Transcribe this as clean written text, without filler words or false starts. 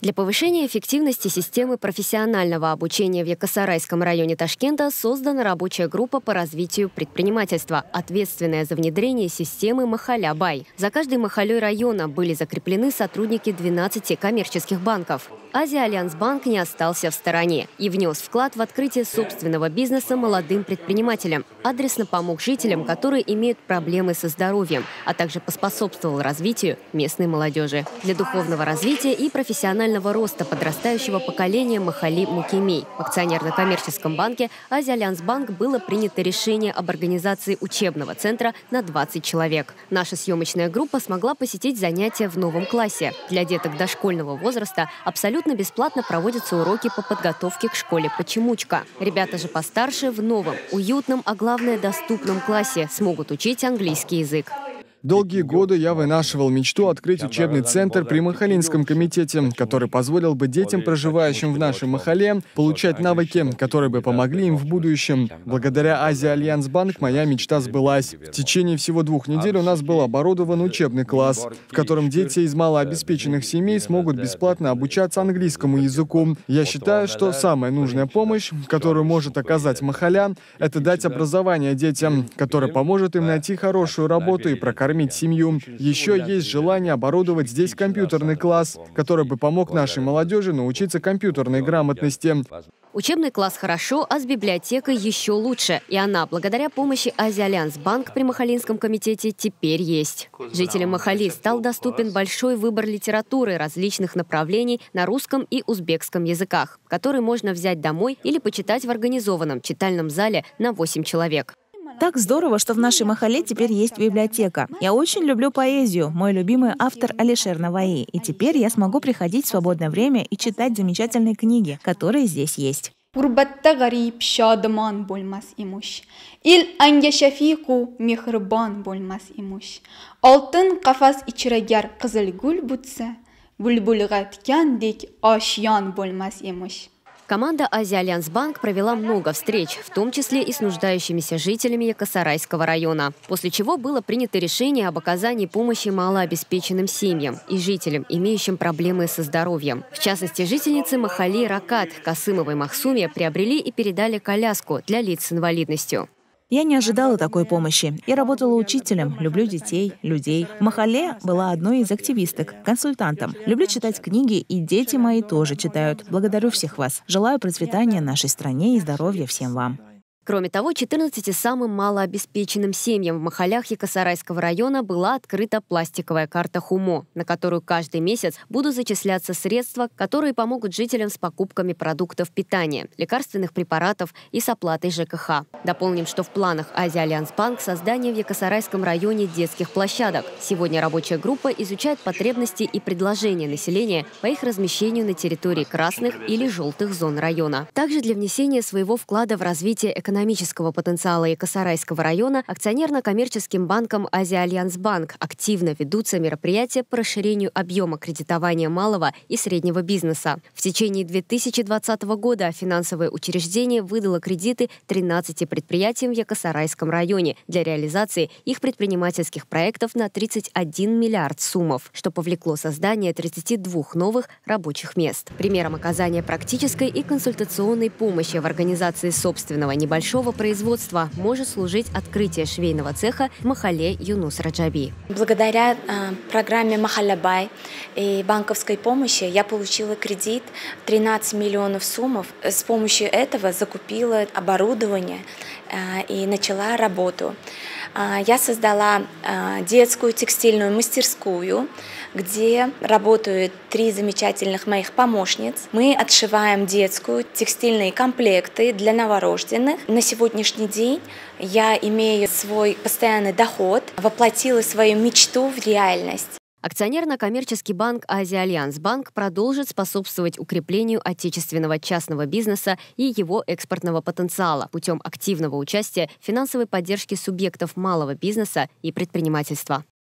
Для повышения эффективности системы профессионального обучения в Якосарайском районе Ташкента создана рабочая группа по развитию предпринимательства, ответственная за внедрение системы Махаля-Бай. За каждой махалей района были закреплены сотрудники 12 коммерческих банков. Азия-Альянс-банк не остался в стороне и внес вклад в открытие собственного бизнеса молодым предпринимателям. Адресно помог жителям, которые имеют проблемы со здоровьем, а также поспособствовал развитию местной молодежи. Для духовного развития и профессионального роста подрастающего поколения Махали Мукимей в акционерно-коммерческом банке Азия-Альянс-банк было принято решение об организации учебного центра на 20 человек. Наша съемочная группа смогла посетить занятия в новом классе. Для деток дошкольного возраста абсолютно бесплатно проводятся уроки по подготовке к школе «Почемучка». Ребята же постарше в новом, уютном, а главное доступном классе смогут учить английский язык. Долгие годы я вынашивал мечту открыть учебный центр при Махалинском комитете, который позволил бы детям, проживающим в нашей Махале, получать навыки, которые бы помогли им в будущем. Благодаря Азия-Альянс-банк моя мечта сбылась. В течение всего 2 недель у нас был оборудован учебный класс, в котором дети из малообеспеченных семей смогут бесплатно обучаться английскому языку. Я считаю, что самая нужная помощь, которую может оказать Махаля, это дать образование детям, которое поможет им найти хорошую работу и прокормить семью. Еще есть желание оборудовать здесь компьютерный класс, который бы помог нашей молодежи научиться компьютерной грамотности. Учебный класс хорошо, а с библиотекой еще лучше. И она, благодаря помощи Азия-Альянс-банк при Махалинском комитете, теперь есть. Жителям Махали стал доступен большой выбор литературы различных направлений на русском и узбекском языках, который можно взять домой или почитать в организованном читальном зале на 8 человек. Так здорово, что в нашей Махале теперь есть библиотека. Я очень люблю поэзию. Мой любимый автор Алишер Наваи. И теперь я смогу приходить в свободное время и читать замечательные книги, которые здесь есть. Гурбатта гариб шадман болмас имуш. Ил анга шафику мехрбан болмас имуш. Алтын кафас ичрагар кызыл гүл бутса, булбулга тикандек ашьян болмас имуш. Команда Азия-Альянс-банк провела много встреч, в том числе и с нуждающимися жителями Якосарайского района, после чего было принято решение об оказании помощи малообеспеченным семьям и жителям, имеющим проблемы со здоровьем. В частности, жительницы Махали Ракат Касымовой Махсуме приобрели и передали коляску для лиц с инвалидностью. Я не ожидала такой помощи. Я работала учителем, люблю детей, людей. В Махале была одной из активисток, консультантом. Люблю читать книги, и дети мои тоже читают. Благодарю всех вас. Желаю процветания нашей стране и здоровья всем вам. Кроме того, 14 самым малообеспеченным семьям в махалях Якосарайского района была открыта пластиковая карта ХУМО, на которую каждый месяц будут зачисляться средства, которые помогут жителям с покупками продуктов питания, лекарственных препаратов и с оплатой ЖКХ. Дополним, что в планах Азия-Альянс-банк создание в Якосарайском районе детских площадок. Сегодня рабочая группа изучает потребности и предложения населения по их размещению на территории красных или желтых зон района. Также для внесения своего вклада в развитие экономического потенциала Якосарайского района акционерно-коммерческим банком Азия-Альянс-банк активно ведутся мероприятия по расширению объема кредитования малого и среднего бизнеса. В течение 2020 года финансовое учреждение выдало кредиты 13 предприятиям в Якосарайском районе для реализации их предпринимательских проектов на 31 миллиард сумов, что повлекло создание 32 новых рабочих мест. Примером оказания практической и консультационной помощи в организации собственного небольшого производства может служить открытие швейного цеха в Махале Юнус Раджаби. Благодаря программе Махаля-Бай и банковской помощи я получила кредит 13 миллионов сумов. С помощью этого закупила оборудование и начала работу. Я создала детскую текстильную мастерскую, где работают 3 замечательных моих помощниц. Мы отшиваем детскую текстильные комплекты для новорожденных. На сегодняшний день я имею свой постоянный доход, воплотила свою мечту в реальность. Акционерно-коммерческий банк Азия-Альянс-банк продолжит способствовать укреплению отечественного частного бизнеса и его экспортного потенциала путем активного участия в финансовой поддержке субъектов малого бизнеса и предпринимательства.